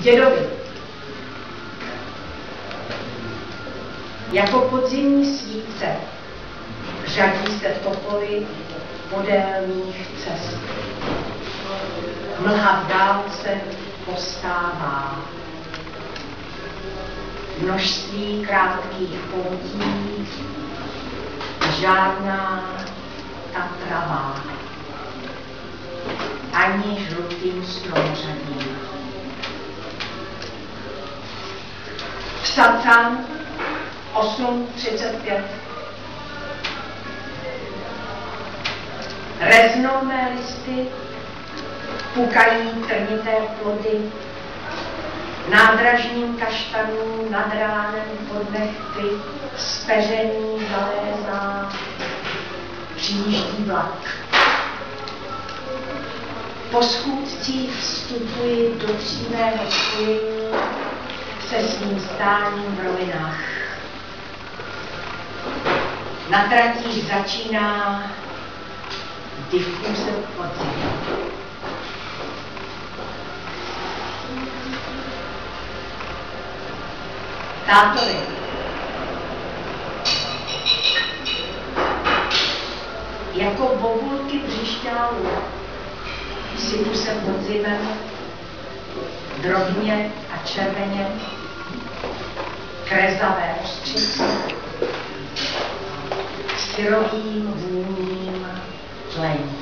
dědovi. Jako podzimní svíce řadí se topoly podélných cest. Mlha v dálce postává. Množství krátkých poutí, žádná ta travá, ani žlutým stromořadím. Psacan 8:35. Reznou mé listy, pukají trnité plody, nádražním kaštanů nad ránem pod nechty, speření zalézá, přijíždí vlak. Po schůdcích vstupuji do přímého spojení se svým stáním v rovinách. Na tratích začíná difuze podzimu. Tátovi. Jako bobulky břišťálů sypu se podzimem drobně a červeně krezavé ostřice syrovým vůním tlení.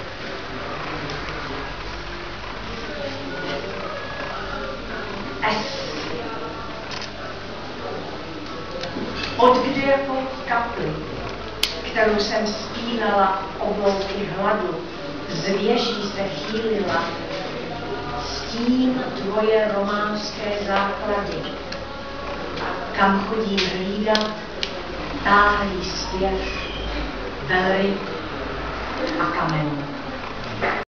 Odkdy jako kapli, kterou jsem spínala oblouky hladu, z věží se chýlila, stín tvoje románské základy. Kam chodím hlídat, táhlý zpěv velryb a kamenů.